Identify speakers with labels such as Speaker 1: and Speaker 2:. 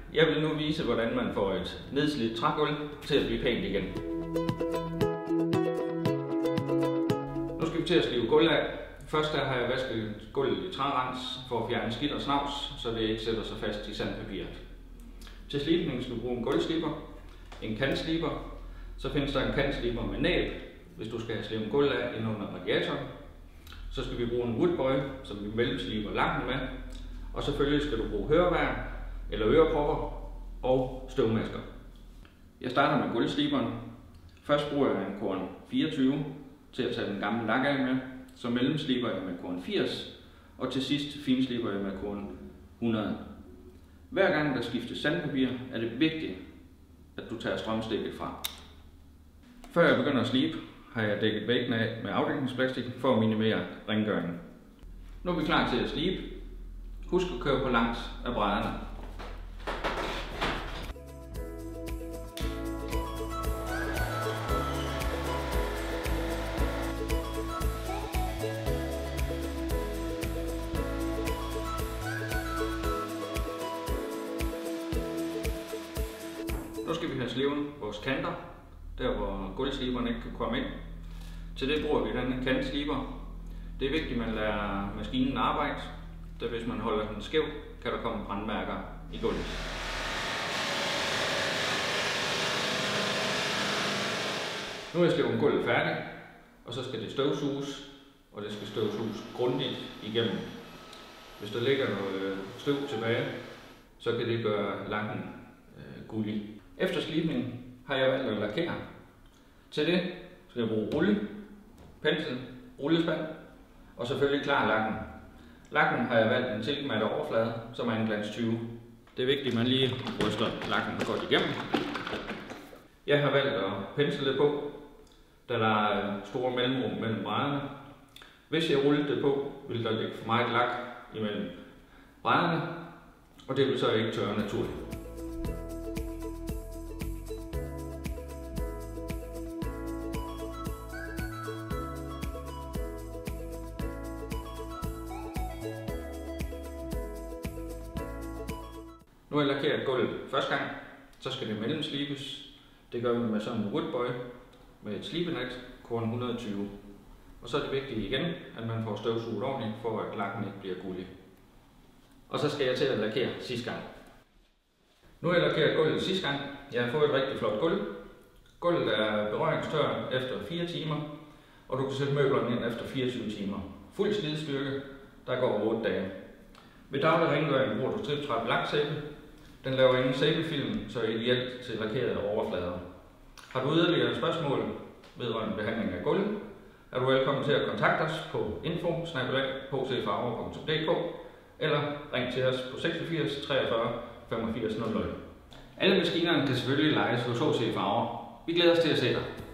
Speaker 1: Jeg vil nu vise, hvordan man får et nedslidt trægulv til at blive pænt igen. Nu skal vi til at slive gulv af. Først der har jeg vasket gulvet i trærens for at fjerne skidt og snavs, så det ikke sætter sig fast i sandpapiret. Til slibning skal du bruge en gulvsliber, en kantsliber, så findes der en kantsliber med næb, hvis du skal have slivet gulv af ind under radiatoren. Så skal vi bruge en woodboy, som vi mellemsliber lakken med, og selvfølgelig skal du bruge høreværn eller ørepropper og støvmasker. Jeg starter med gulvsliberen. Først bruger jeg en korn 24 til at tage den gamle lak af med, så mellemsliber jeg med korn 80, og til sidst finsliber jeg med korn 100. Hver gang der skiftes sandpapir, er det vigtigt, at du tager strømstikket fra. Før jeg begynder at slibe, har jeg dækket væggen af med afdækningsplastik for at minimere rengøringen. Nu er vi klar til at slibe. Husk at køre på langs af brædderne. Nu skal vi have slivet vores kanter, der hvor gulvsliberen ikke kan komme ind. Til det bruger vi denne kantsliber. Det er vigtigt, at man lader maskinen arbejde, da hvis man holder den skæv, kan der komme brandmærker i gulvet. Nu er jeg slivet gulvet færdigt, og så skal det støvsuges, og det skal støvsuges grundigt igennem. Hvis der ligger noget støv tilbage, så kan det gøre lakken gullig. Efter slibningen har jeg valgt at lakere. Til det skal jeg bruge rulle, pensel, rullespand og selvfølgelig klar lakken. Lakken har jeg valgt en silkemat overflade, som er en glans 20. Det er vigtigt, at man lige ryster lakken godt igennem. Jeg har valgt at pensle det på, da der er store mellemrum mellem brædderne. Hvis jeg rullede det på, vil der ligge for meget lak imellem brædderne, og det vil så ikke tørre naturligt. Nu har jeg lakeret gulvet første gang, så skal det mellemslibes. Det gør vi med sådan en woodboy med et slibenet, korn 120. Og så er det vigtigt igen, at man får støvsuget ordentligt, for at lakken ikke bliver gullig. Og så skal jeg til at lakere sidste gang. Nu har jeg lakeret gulvet sidste gang. Jeg har fået et rigtig flot gulv. Gulvet er berøringstør efter 4 timer, og du kan sætte møblerne ind efter 24 timer. Fuld slidstyrke, der går 8 dage. Ved daglig rengøring bruger du trip-trap laksæbe. Den laver ingen sæbefilm, så er ideelt til lakerede overflader. Har du yderligere spørgsmål vedrørende behandling af gulv, er du velkommen til at kontakte os på info@hcfarver.dk eller ring til os på 86 43 85 00. Alle maskinerne kan selvfølgelig lejes hos HC Farver. Vi glæder os til at se dig.